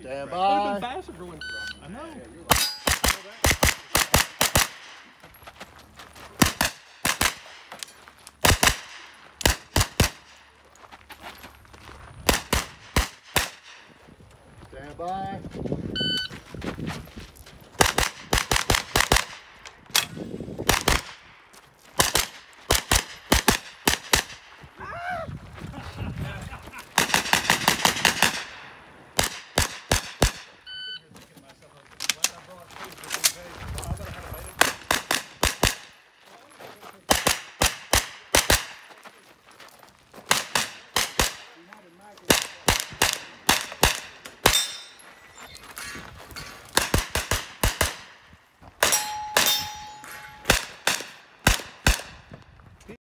Stand Would have by. been faster going. I know. Stand by.